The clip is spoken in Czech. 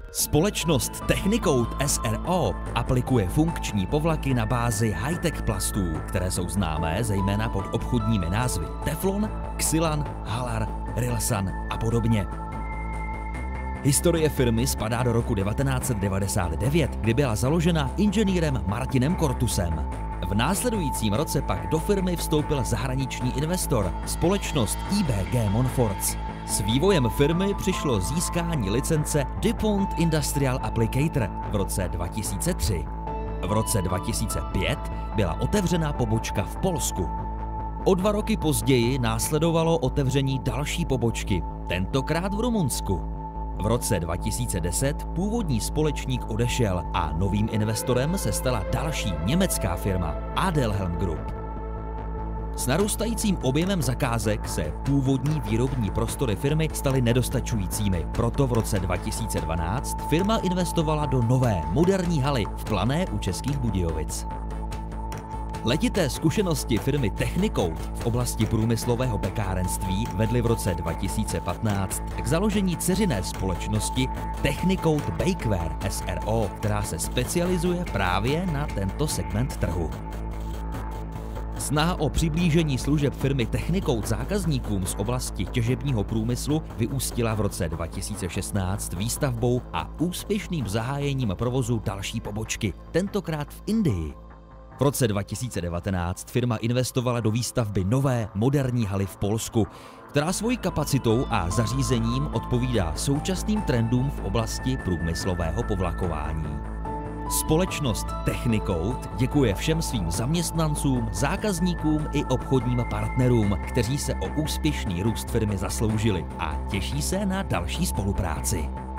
Společnost Technicode s.r.o. aplikuje funkční povlaky na bázi high-tech plastů, které jsou známé zejména pod obchodními názvy Teflon, Xylan, Halar, Rilsan a podobně. Historie firmy spadá do roku 1999, kdy byla založena inženýrem Martinem Cortusem. V následujícím roce pak do firmy vstoupil zahraniční investor, společnost IBG Monforts. S vývojem firmy přišlo získání licence DuPont Industrial Applicator v roce 2003. V roce 2005 byla otevřena pobočka v Polsku. O 2 roky později následovalo otevření další pobočky, tentokrát v Rumunsku. V roce 2010 původní společník odešel a novým investorem se stala další německá firma Adelhelm Group. S narůstajícím objemem zakázek se původní výrobní prostory firmy staly nedostačujícími, proto v roce 2012 firma investovala do nové, moderní haly v Plané u Českých Budějovic. Letité zkušenosti firmy Technicode v oblasti průmyslového pekárenství vedly v roce 2015 k založení dceřiné společnosti Technicode Bakeware s.r.o., která se specializuje právě na tento segment trhu. Snaha o přiblížení služeb firmy Technicode zákazníkům z oblasti těžebního průmyslu vyústila v roce 2016 výstavbou a úspěšným zahájením provozu další pobočky, tentokrát v Indii. V roce 2019 firma investovala do výstavby nové, moderní haly v Polsku, která svojí kapacitou a zařízením odpovídá současným trendům v oblasti průmyslového povlakování. Společnost Technicode děkuje všem svým zaměstnancům, zákazníkům i obchodním partnerům, kteří se o úspěšný růst firmy zasloužili a těší se na další spolupráci.